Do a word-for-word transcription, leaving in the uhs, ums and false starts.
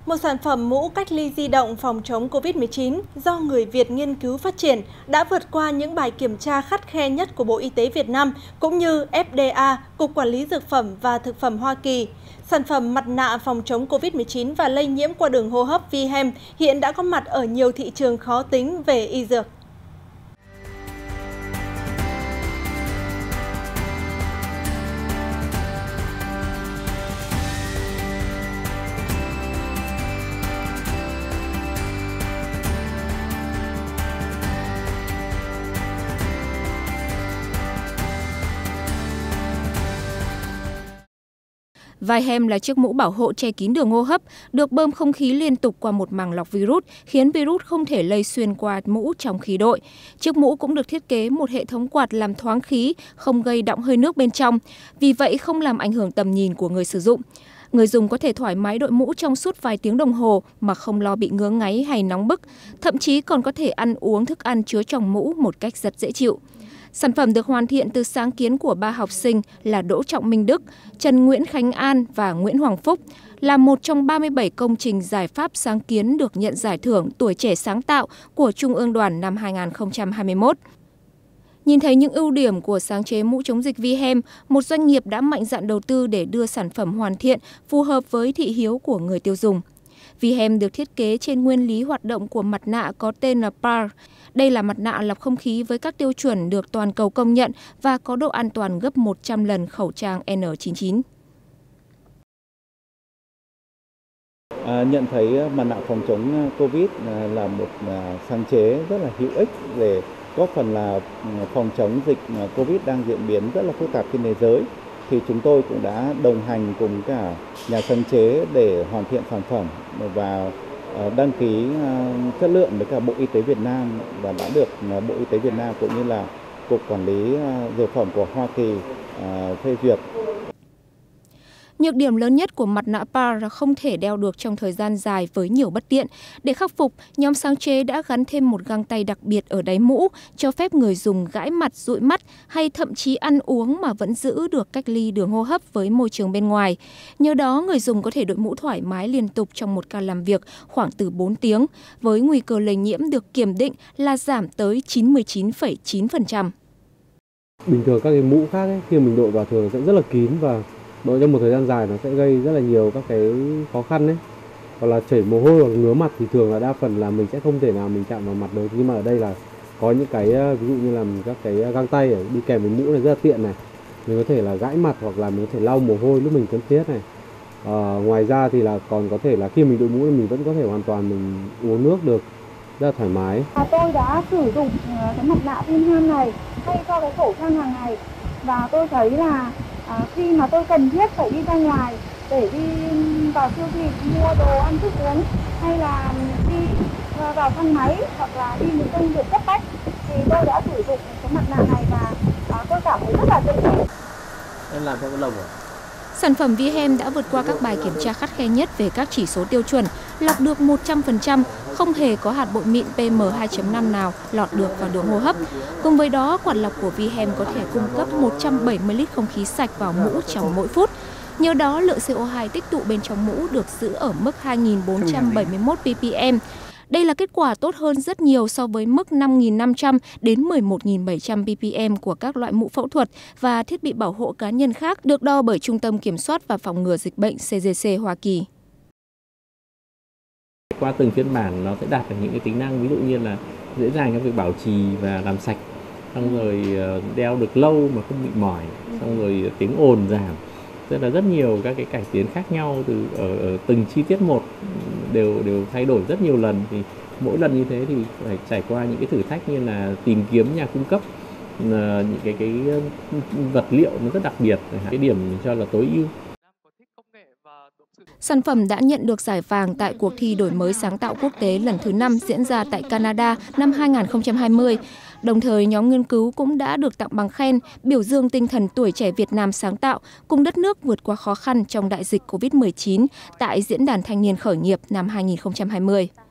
Một sản phẩm mũ cách ly di động phòng chống Covid mười chín do người Việt nghiên cứu phát triển đã vượt qua những bài kiểm tra khắt khe nhất của Bộ Y tế Việt Nam cũng như F D A, Cục Quản lý Dược phẩm và Thực phẩm Hoa Kỳ. Sản phẩm mặt nạ phòng chống Covid mười chín và lây nhiễm qua đường hô hấp Vihem hiện đã có mặt ở nhiều thị trường khó tính về y dược. Vihem là chiếc mũ bảo hộ che kín đường hô hấp, được bơm không khí liên tục qua một màng lọc virus, khiến virus không thể lây xuyên qua mũ trong khí đội. Chiếc mũ cũng được thiết kế một hệ thống quạt làm thoáng khí, không gây đọng hơi nước bên trong, vì vậy không làm ảnh hưởng tầm nhìn của người sử dụng. Người dùng có thể thoải mái đội mũ trong suốt vài tiếng đồng hồ mà không lo bị ngứa ngáy hay nóng bức, thậm chí còn có thể ăn uống thức ăn chứa trong mũ một cách rất dễ chịu. Sản phẩm được hoàn thiện từ sáng kiến của ba học sinh là Đỗ Trọng Minh Đức, Trần Nguyễn Khánh An và Nguyễn Hoàng Phúc, là một trong ba mươi bảy công trình giải pháp sáng kiến được nhận giải thưởng Tuổi trẻ sáng tạo của Trung ương Đoàn năm hai nghìn không trăm hai mươi mốt. Nhìn thấy những ưu điểm của sáng chế mũ chống dịch Vihem, một doanh nghiệp đã mạnh dạn đầu tư để đưa sản phẩm hoàn thiện, phù hợp với thị hiếu của người tiêu dùng. Vihem được thiết kế trên nguyên lý hoạt động của mặt nạ có tên là P A R. Đây là mặt nạ lọc không khí với các tiêu chuẩn được toàn cầu công nhận và có độ an toàn gấp một trăm lần khẩu trang N chín mươi chín. À, nhận thấy mặt nạ phòng chống Covid là một sáng chế rất là hữu ích để góp phần là phòng chống dịch Covid đang diễn biến rất là phức tạp trên thế giới, thì chúng tôi cũng đã đồng hành cùng cả nhà sáng chế để hoàn thiện sản phẩm và đăng ký chất lượng với cả Bộ Y tế Việt Nam, và đã được Bộ Y tế Việt Nam cũng như là Cục Quản lý Dược phẩm của Hoa Kỳ phê duyệt. Nhược điểm lớn nhất của mặt nạ P A R là không thể đeo được trong thời gian dài với nhiều bất tiện. Để khắc phục, nhóm sáng chế đã gắn thêm một găng tay đặc biệt ở đáy mũ, cho phép người dùng gãi mặt, dụi mắt hay thậm chí ăn uống mà vẫn giữ được cách ly đường hô hấp với môi trường bên ngoài. Nhờ đó, người dùng có thể đội mũ thoải mái liên tục trong một ca làm việc khoảng từ bốn tiếng, với nguy cơ lây nhiễm được kiểm định là giảm tới chín mươi chín phẩy chín phần trăm. Bình thường các cái mũ khác ấy, khi mình đội vào thường sẽ rất là kín và đội trong một thời gian dài nó sẽ gây rất là nhiều các cái khó khăn đấy, hoặc là chảy mồ hôi hoặc ngứa mặt thì thường là đa phần là mình sẽ không thể nào mình chạm vào mặt được. Nhưng mà ở đây là có những cái ví dụ như là các cái găng tay ở đi kèm với mũ này rất là tiện này, mình có thể là gãi mặt hoặc là mình có thể lau mồ hôi lúc mình cần thiết này. À, ngoài ra thì là còn có thể là khi mình đội mũ thì mình vẫn có thể hoàn toàn mình uống nước được rất là thoải mái. À, tôi đã sử dụng cái mặt nạ Vihem này thay cho cái khẩu trang hàng ngày, và tôi thấy là À, khi mà tôi cần thiết phải đi ra ngoài để đi vào siêu thị mua đồ ăn thức uống, hay là đi vào thang máy hoặc là đi những công việc cấp bách, thì tôi đã sử dụng cái mặt nạ này và à, tôi cảm thấy rất là dễ chịu. Em làm theo cái lồng à? Sản phẩm Vihem đã vượt qua các bài kiểm tra khắt khe nhất về các chỉ số tiêu chuẩn, lọc được một trăm phần trăm, không hề có hạt bụi mịn P M hai chấm năm nào lọt được vào đường hô hấp. Cùng với đó, quạt lọc của Vihem có thể cung cấp một trăm bảy mươi lít không khí sạch vào mũ trong mỗi phút. Nhờ đó, lượng C O hai tích tụ bên trong mũ được giữ ở mức hai nghìn bốn trăm bảy mươi mốt ppm. Đây là kết quả tốt hơn rất nhiều so với mức năm nghìn năm trăm đến mười một nghìn bảy trăm ppm của các loại mũ phẫu thuật và thiết bị bảo hộ cá nhân khác được đo bởi Trung tâm Kiểm soát và Phòng ngừa Dịch bệnh C D C Hoa Kỳ. Qua từng phiên bản nó sẽ đạt được những cái tính năng ví dụ như là dễ dàng trong việc bảo trì và làm sạch, xong rồi đeo được lâu mà không bị mỏi, xong rồi tiếng ồn giảm. Tức là rất nhiều các cái cải tiến khác nhau từ ở, ở từng chi tiết một đều đều thay đổi rất nhiều lần, thì mỗi lần như thế thì phải trải qua những cái thử thách như là tìm kiếm nhà cung cấp những cái cái vật liệu nó rất đặc biệt, cái điểm cho là tối ưu. Sản phẩm đã nhận được giải vàng tại cuộc thi đổi mới sáng tạo quốc tế lần thứ năm diễn ra tại Canada năm hai nghìn không trăm hai mươi. Đồng thời, nhóm nghiên cứu cũng đã được tặng bằng khen, biểu dương tinh thần tuổi trẻ Việt Nam sáng tạo cùng đất nước vượt qua khó khăn trong đại dịch Covid mười chín tại Diễn đàn Thanh niên khởi nghiệp năm hai nghìn không trăm hai mươi.